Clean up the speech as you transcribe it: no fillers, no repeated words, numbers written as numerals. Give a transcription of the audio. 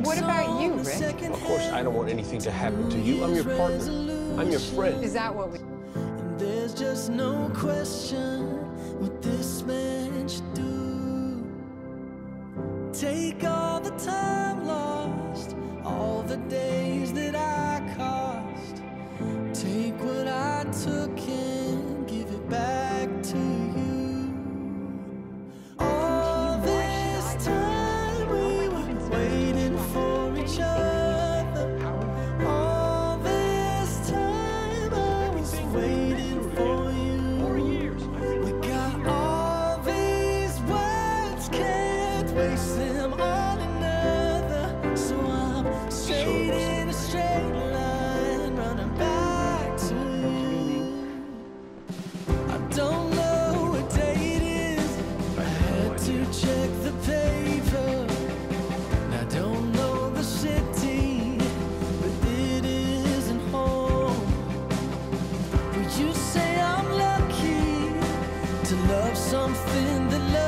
What about you, Rick? Of course, I don't want anything to happen to you. I'm your partner. I'm your friend. Is that what we... And there's just no question what this man should do. Take all the time lost, all the days that I cost. Take what I took and give it back to you. All this time we were waiting for each other. All this time I was waiting for you. We got all these words, can't waste them on another. So I'm straight in a straight line, running back to you. I don't know what day it is, I had to check the paper. I don't know the city, but it isn't home. Would you say I'm lucky to love something that loves